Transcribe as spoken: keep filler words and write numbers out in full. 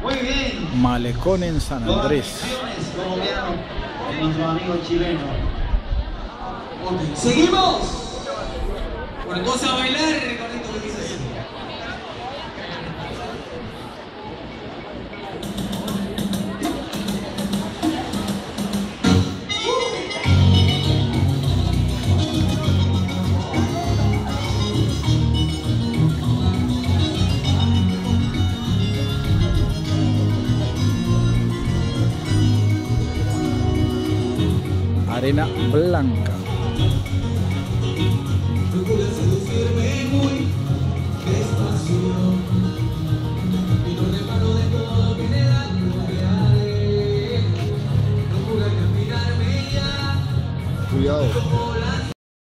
Muy bien. Malecón en San Andrés. Colombiano de nuestro amigo chileno. Ok, seguimos. Una cosa a bailar, Ricardito, que dice así. Arena blanca.